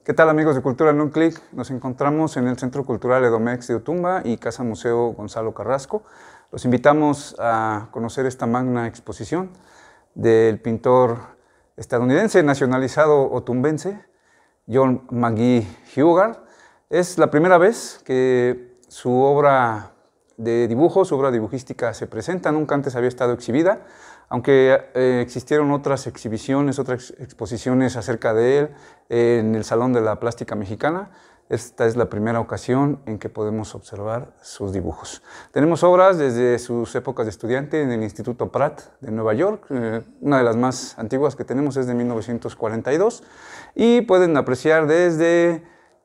¿Qué tal, amigos de Cultura en un Clic? Nos encontramos en el Centro Cultural Edomex de Otumba y Casa Museo Gonzalo Carrasco. Los invitamos a conocer esta magna exposición del pintor estadounidense nacionalizado otumbense, John McGee Hughart. Es la primera vez que su obra de dibujo, su obra dibujística se presenta, nunca antes había estado exhibida, aunque existieron otras exhibiciones, otras exposiciones acerca de él en el Salón de la Plástica Mexicana. Esta es la primera ocasión en que podemos observar sus dibujos. Tenemos obras desde sus épocas de estudiante en el Instituto Pratt de Nueva York, una de las más antiguas que tenemos es de 1942, y pueden apreciar desde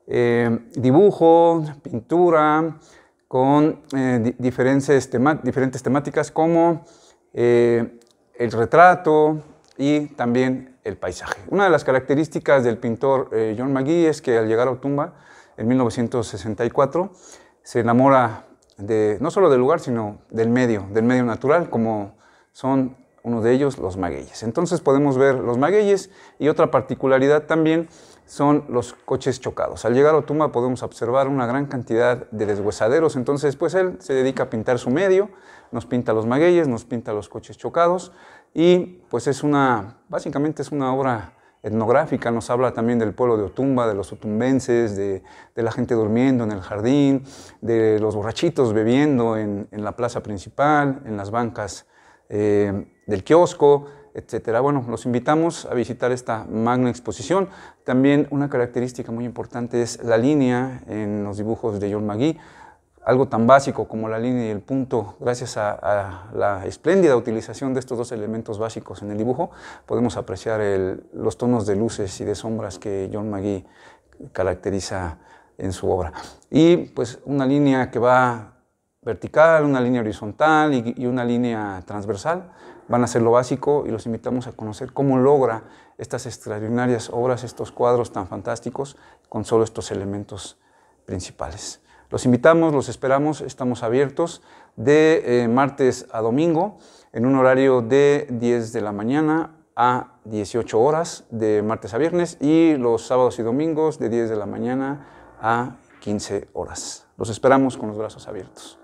dibujo, pintura, con diferentes temáticas como el retrato y también el paisaje. Una de las características del pintor John McGee es que al llegar a Otumba en 1964 se enamora no solo del lugar, sino del medio natural, como son uno de ellos los magueyes. Entonces podemos ver los magueyes, y otra particularidad también son los coches chocados. Al llegar a Otumba podemos observar una gran cantidad de deshuesaderos, entonces pues él se dedica a pintar su medio, nos pinta los magueyes, nos pinta los coches chocados, y pues básicamente es una obra etnográfica. Nos habla también del pueblo de Otumba, de los otumbenses, de la gente durmiendo en el jardín, de los borrachitos bebiendo en la plaza principal, en las bancas del kiosco, etcétera. Bueno, los invitamos a visitar esta magna exposición. También una característica muy importante es la línea en los dibujos de John McGee. Algo tan básico como la línea y el punto, gracias a la espléndida utilización de estos dos elementos básicos en el dibujo, podemos apreciar los tonos de luces y de sombras que John McGee caracteriza en su obra. Y pues una línea que va vertical, una línea horizontal y una línea transversal van a ser lo básico, y los invitamos a conocer cómo logra estas extraordinarias obras, estos cuadros tan fantásticos con solo estos elementos principales. Los invitamos, los esperamos, estamos abiertos de martes a domingo en un horario de 10 de la mañana a 18 horas, de martes a viernes, y los sábados y domingos de 10 de la mañana a 15 horas. Los esperamos con los brazos abiertos.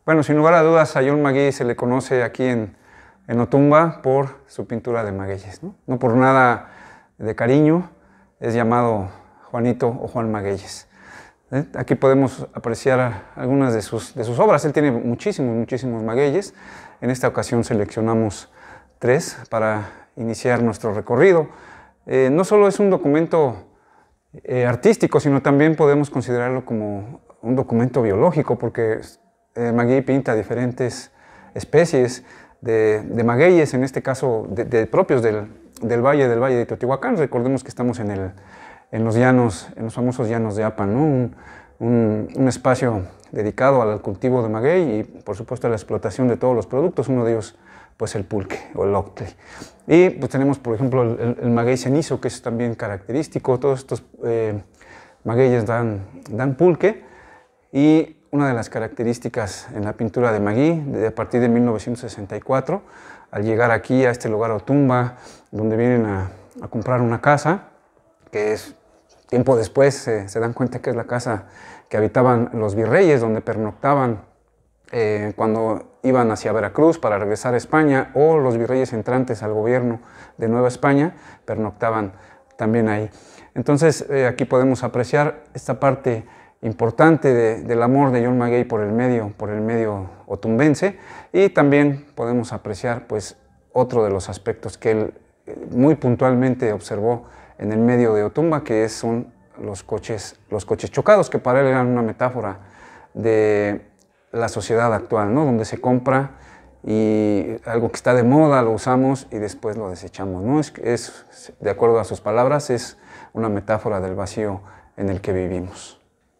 Bueno, sin lugar a dudas, a John Maguey se le conoce aquí en Otumba por su pintura de magueyes, ¿no? No por nada de cariño es llamado Juanito o Juan Magueyes. Aquí podemos apreciar algunas de sus obras. Él tiene muchísimos magueyes. En esta ocasión seleccionamos 3 para iniciar nuestro recorrido. No solo es un documento artístico, sino también podemos considerarlo como un documento biológico, porque Maguey pinta diferentes especies de magueyes, en este caso propios del valle de Teotihuacán. Recordemos que estamos en los llanos, en los famosos llanos de Apan, ¿no? Un espacio dedicado al cultivo de maguey y por supuesto a la explotación de todos los productos, uno de ellos pues el pulque o el octli. Y pues tenemos por ejemplo el maguey cenizo, que es también característico. Todos estos magueyes dan pulque, y una de las características en la pintura de Maguey, a partir de 1964, al llegar aquí a este lugar Otumba, donde vienen a comprar una casa, que es tiempo después se dan cuenta que es la casa que habitaban los virreyes, donde pernoctaban cuando iban hacia Veracruz para regresar a España, o los virreyes entrantes al gobierno de Nueva España pernoctaban también ahí. Entonces aquí podemos apreciar esta parte importante del amor de John Maguey por el medio otumbense, y también podemos apreciar pues otro de los aspectos que él muy puntualmente observó en el medio de Otumba, que son los coches chocados, que para él eran una metáfora de la sociedad actual, ¿no? Donde se compra y algo que está de moda lo usamos y después lo desechamos, ¿no? De acuerdo a sus palabras, es una metáfora del vacío en el que vivimos.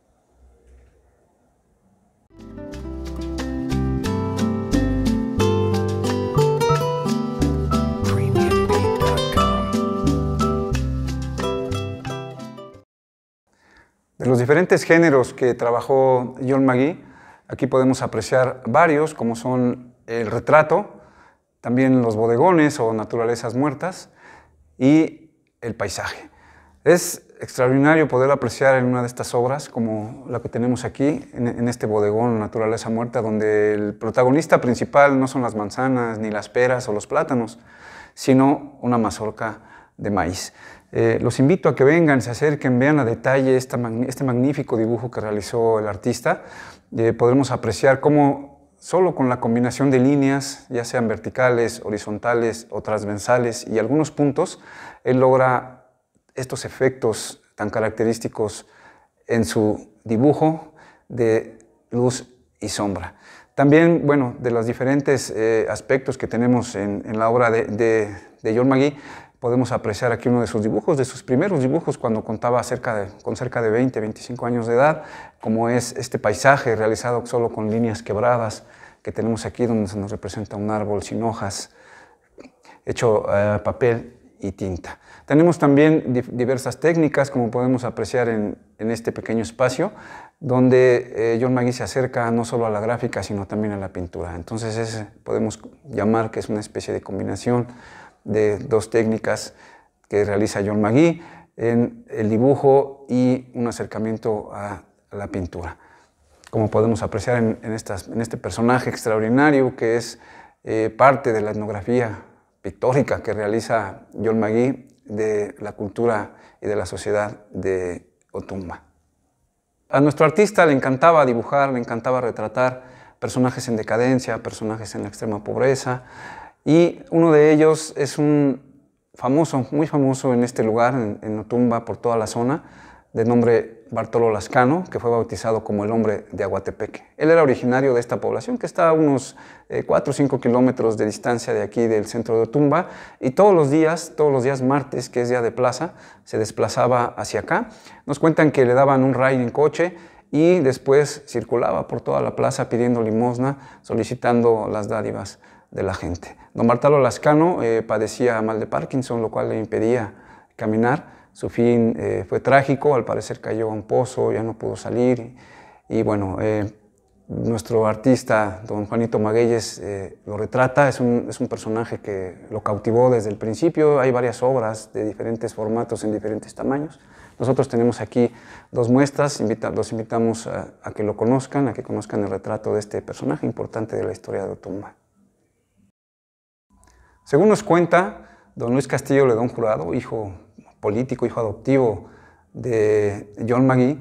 De los diferentes géneros que trabajó John Maguey, aquí podemos apreciar varios, como son el retrato, también los bodegones o naturalezas muertas, y el paisaje. Es extraordinario poder apreciar en una de estas obras, como la que tenemos aquí, en este bodegón Naturaleza Muerta, donde el protagonista principal no son las manzanas, ni las peras o los plátanos, sino una mazorca de maíz. Los invito a que vengan, se acerquen, vean a detalle este magnífico dibujo que realizó el artista. Podremos apreciar cómo solo con la combinación de líneas, ya sean verticales, horizontales o transversales, y algunos puntos, él logra estos efectos tan característicos en su dibujo de luz y sombra. También, bueno, de los diferentes aspectos que tenemos en la obra de John Maguey, podemos apreciar aquí uno de sus primeros dibujos, cuando contaba con cerca de 20, 25 años de edad, como es este paisaje realizado solo con líneas quebradas que tenemos aquí, donde se nos representa un árbol sin hojas, hecho papel y tinta. Tenemos también diversas técnicas, como podemos apreciar en este pequeño espacio, donde John Maguey se acerca no solo a la gráfica, sino también a la pintura. Entonces podemos llamar que es una especie de combinación de dos técnicas que realiza John Maguey en el dibujo y un acercamiento a la pintura. Como podemos apreciar en este personaje extraordinario que es parte de la etnografía pictórica que realiza John Maguey de la cultura y de la sociedad de Otumba. A nuestro artista le encantaba dibujar, le encantaba retratar personajes en decadencia, personajes en la extrema pobreza, y uno de ellos es un muy famoso en este lugar, en Otumba, por toda la zona, de nombre Bartolo Lascano, que fue bautizado como el hombre de Aguatepeque. Él era originario de esta población, que está a unos 4 o 5 kilómetros de distancia de aquí, del centro de Otumba, y todos los días martes, que es día de plaza, se desplazaba hacia acá. Nos cuentan que le daban un ride en coche y después circulaba por toda la plaza pidiendo limosna, solicitando las dádivas de la gente. Don Bartolo Lascano padecía mal de Parkinson, lo cual le impedía caminar. Su fin fue trágico, al parecer cayó a un pozo, ya no pudo salir, y bueno, nuestro artista, don Juanito Magueyes, lo retrata. Es un personaje que lo cautivó desde el principio. Hay varias obras de diferentes formatos, en diferentes tamaños. Nosotros tenemos aquí 2 muestras, los invitamos a que lo conozcan, a que conozcan el retrato de este personaje importante de la historia de Otumba. Según nos cuenta don Luis Castillo Ledón Jurado, hijo político, hijo adoptivo de John Magee,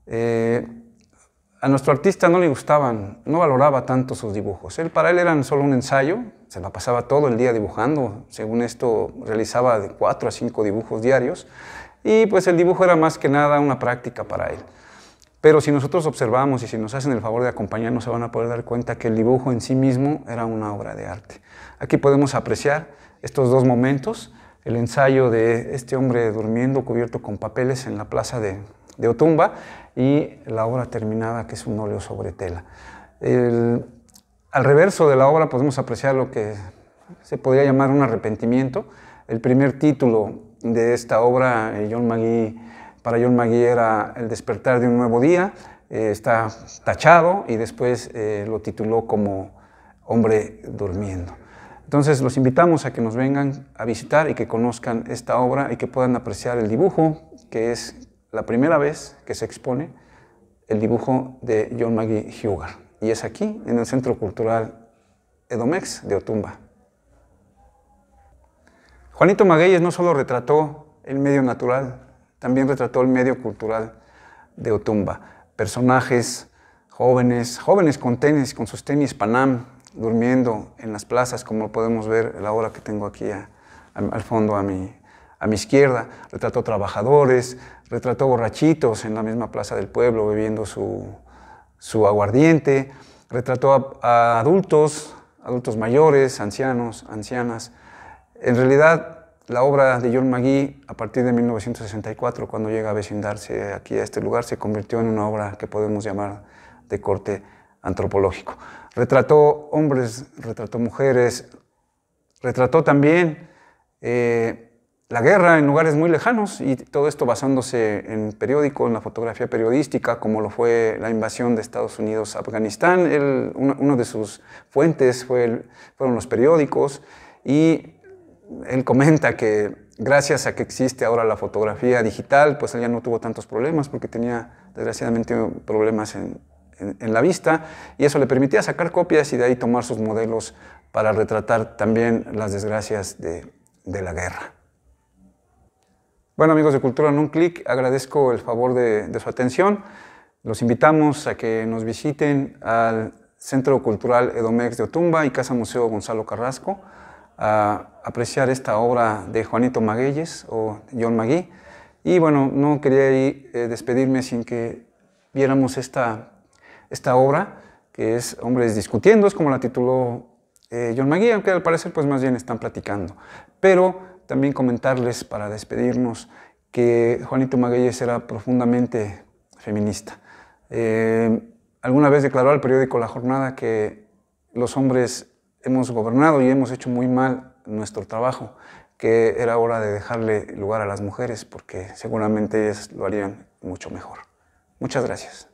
a nuestro artista no le gustaban, no valoraba tanto sus dibujos. Para él eran solo un ensayo, se la pasaba todo el día dibujando. Según esto, realizaba de 4 a 5 dibujos diarios, y pues el dibujo era más que nada una práctica para él. Pero si nosotros observamos y si nos hacen el favor de acompañarnos, se van a poder dar cuenta que el dibujo en sí mismo era una obra de arte. Aquí podemos apreciar estos 2 momentos: el ensayo de este hombre durmiendo cubierto con papeles en la plaza de Otumba, y la obra terminada, que es un óleo sobre tela. Al reverso de la obra podemos apreciar lo que se podría llamar un arrepentimiento. El primer título de esta obra, para John Magee, era El despertar de un nuevo día. Está tachado, y después lo tituló como Hombre durmiendo. Entonces los invitamos a que nos vengan a visitar y que conozcan esta obra y que puedan apreciar el dibujo, que es la primera vez que se expone el dibujo de John Magee Hugar. Y es aquí, en el Centro Cultural Edomex de Otumba. Juanito Magueyes no solo retrató el medio natural, también retrató el medio cultural de Otumba. Personajes jóvenes con sus tenis Panam, durmiendo en las plazas, como podemos ver en la obra que tengo aquí al fondo a mi izquierda. Retrató trabajadores, retrató borrachitos en la misma plaza del pueblo bebiendo su aguardiente. Retrató a adultos mayores, ancianos, ancianas. En realidad, la obra de John Magee, a partir de 1964, cuando llega a vecindarse aquí a este lugar, se convirtió en una obra que podemos llamar de corte antropológico. Retrató hombres, retrató mujeres, retrató también la guerra en lugares muy lejanos, y todo esto basándose en periódico, en la fotografía periodística, como lo fue la invasión de Estados Unidos a Afganistán. Una de sus fuentes fueron los periódicos, y él comenta que gracias a que existe ahora la fotografía digital, pues él ya no tuvo tantos problemas, porque tenía desgraciadamente problemas en la vista, y eso le permitía sacar copias y de ahí tomar sus modelos para retratar también las desgracias de la guerra. Bueno, amigos de Cultura en un Clic, agradezco el favor de su atención. Los invitamos a que nos visiten al Centro Cultural Edomex de Otumba y Casa Museo Gonzalo Carrasco a apreciar esta obra de Juanito Magueyes o John Magee. Y bueno, no quería despedirme sin que viéramos esta obra, que es Hombres Discutiendo, es como la tituló John Magee, aunque al parecer pues más bien están platicando. Pero también comentarles, para despedirnos, que Juanito Magueyes era profundamente feminista. Alguna vez declaró al periódico La Jornada que los hombres hemos gobernado y hemos hecho muy mal nuestro trabajo, que era hora de dejarle lugar a las mujeres, porque seguramente ellas lo harían mucho mejor. Muchas gracias.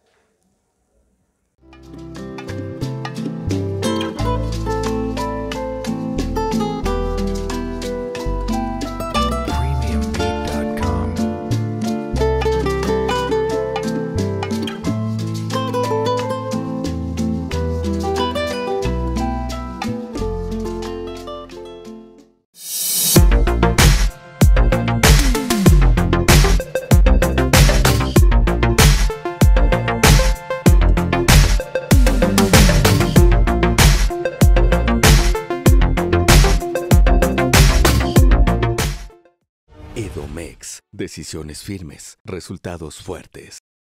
Edomex. Decisiones firmes, resultados fuertes.